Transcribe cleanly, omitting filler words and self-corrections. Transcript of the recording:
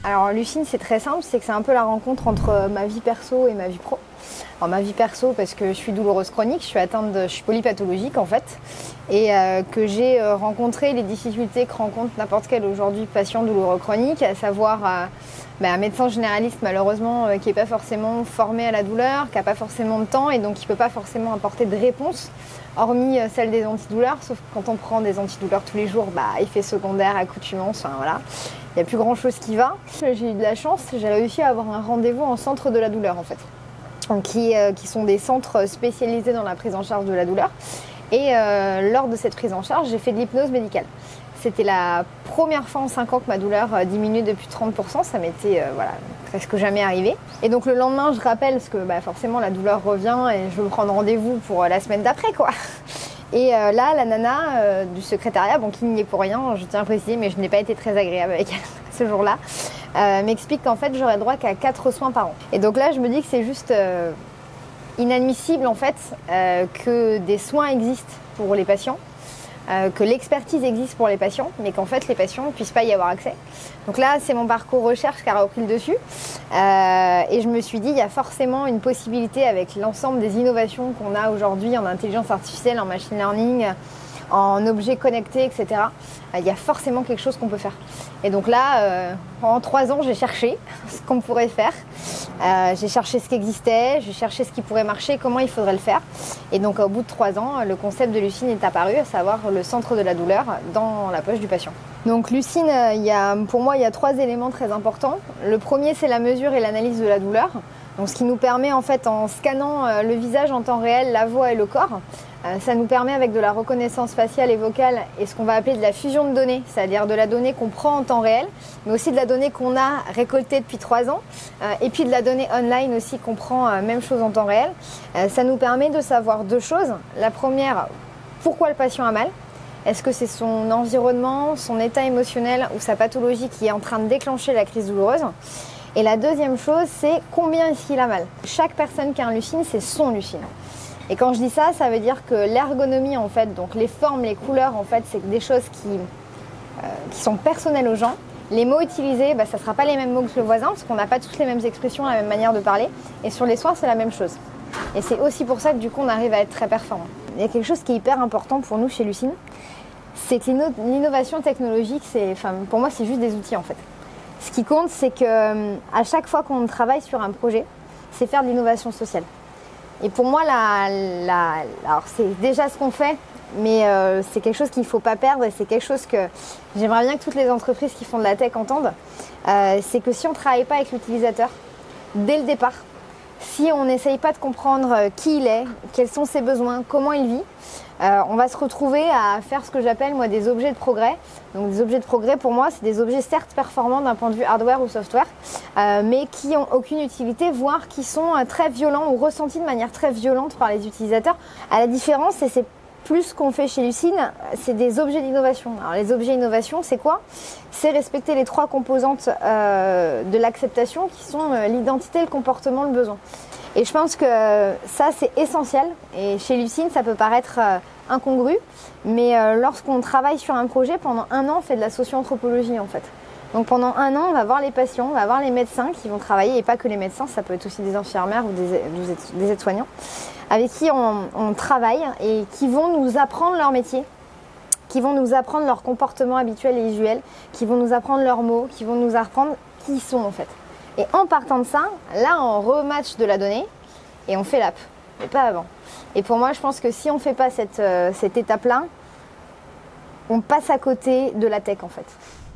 Alors Lucine, c'est très simple, c'est que c'est un peu la rencontre entre ma vie perso et ma vie pro. Alors ma vie perso parce que je suis douloureuse chronique, je suis polypathologique en fait, et que j'ai rencontré les difficultés que rencontre n'importe quel aujourd'hui patient douloureux chronique, à savoir un médecin généraliste malheureusement qui n'est pas forcément formé à la douleur, qui n'a pas forcément de temps et donc qui ne peut pas forcément apporter de réponse, hormis celle des antidouleurs, sauf que quand on prend des antidouleurs tous les jours, effet secondaire, accoutumance, enfin voilà, il n'y a plus grand chose qui va. J'ai eu de la chance, j'ai réussi à avoir un rendez-vous en centre de la douleur en fait. Donc, qui sont des centres spécialisés dans la prise en charge de la douleur. Et lors de cette prise en charge, j'ai fait de l'hypnose médicale. C'était la première fois en 5 ans que ma douleur diminuait depuis 30%. Ça m'était presque jamais arrivé. Et donc le lendemain, je rappelle, parce que forcément la douleur revient et je veux prendre rendez-vous pour la semaine d'après, quoi. Et là, la nana du secrétariat, qui n'y est pour rien, je tiens à préciser, mais je n'ai pas été très agréable avec elle ce jour-là, m'explique qu'en fait, j'aurais droit qu'à 4 soins par an. Et donc là, je me dis que c'est juste inadmissible, en fait, que des soins existent pour les patients, que l'expertise existe pour les patients, mais qu'en fait, les patients ne puissent pas y avoir accès. Donc là, c'est mon parcours recherche qui a repris le dessus. Et je me suis dit, il y a forcément une possibilité avec l'ensemble des innovations qu'on a aujourd'hui en intelligence artificielle, en machine learning, en objets connectés, etc. Il y a forcément quelque chose qu'on peut faire. Et donc là, pendant 3 ans, j'ai cherché ce qu'on pourrait faire. J'ai cherché ce qui existait, j'ai cherché ce qui pourrait marcher, comment il faudrait le faire. Et donc au bout de 3 ans, le concept de Lucine est apparu, à savoir le centre de la douleur dans la poche du patient. Donc Lucine, pour moi, il y a 3 éléments très importants. Le premier, c'est la mesure et l'analyse de la douleur. Donc, ce qui nous permet en fait, en scannant le visage en temps réel, la voix et le corps, ça nous permet avec de la reconnaissance faciale et vocale et ce qu'on va appeler de la fusion de données, c'est-à-dire de la donnée qu'on prend en temps réel, mais aussi de la donnée qu'on a récoltée depuis 3 ans, et puis de la donnée online aussi qu'on prend, même chose en temps réel. Ça nous permet de savoir 2 choses. La première, pourquoi le patient a mal. Est-ce que c'est son environnement, son état émotionnel ou sa pathologie qui est en train de déclencher la crise douloureuse? Et la deuxième chose, c'est combien est-ce qu'il a mal. Chaque personne qui a un Lucine, c'est son Lucine. Et quand je dis ça, ça veut dire que l'ergonomie, en fait, donc les formes, les couleurs, en fait, c'est des choses qui sont personnelles aux gens. Les mots utilisés, ça ne sera pas les mêmes mots que le voisin, parce qu'on n'a pas toutes les mêmes expressions, la même manière de parler. Et sur les soins, c'est la même chose. Et c'est aussi pour ça que du coup, on arrive à être très performant. Il y a quelque chose qui est hyper important pour nous chez Lucine, c'est que l'innovation technologique, pour moi, c'est juste des outils, en fait. Ce qui compte, c'est qu'à chaque fois qu'on travaille sur un projet, c'est faire de l'innovation sociale. Et pour moi, alors c'est déjà ce qu'on fait, mais c'est quelque chose qu'il ne faut pas perdre et c'est quelque chose que j'aimerais bien que toutes les entreprises qui font de la tech entendent. C'est que si on ne travaille pas avec l'utilisateur, dès le départ, si on n'essaye pas de comprendre qui il est, quels sont ses besoins, comment il vit, on va se retrouver à faire ce que j'appelle moi des objets de progrès. Donc des objets de progrès pour moi c'est des objets certes performants d'un point de vue hardware ou software, mais qui n'ont aucune utilité, voire qui sont très violents ou ressentis de manière très violente par les utilisateurs. À la différence, et c'est plus ce qu'on fait chez Lucine, c'est des objets d'innovation. Alors les objets d'innovation, c'est quoi? C'est respecter les 3 composantes de l'acceptation qui sont l'identité, le comportement, le besoin. Et je pense que ça, c'est essentiel. Et chez Lucine, ça peut paraître incongru, mais lorsqu'on travaille sur un projet, pendant 1 an, on fait de la socio-anthropologie en fait. Donc pendant 1 an, on va voir les patients, on va voir les médecins qui vont travailler, et pas que les médecins, ça peut être aussi des infirmières ou des aides-soignants, avec qui on travaille et qui vont nous apprendre leur métier, qui vont nous apprendre leur comportement habituel et usuel, qui vont nous apprendre leurs mots, qui vont nous apprendre qui ils sont en fait. Et en partant de ça, là on rematch de la donnée et on fait l'app, mais pas avant. Et pour moi, je pense que si on ne fait pas cette étape-là, on passe à côté de la tech en fait.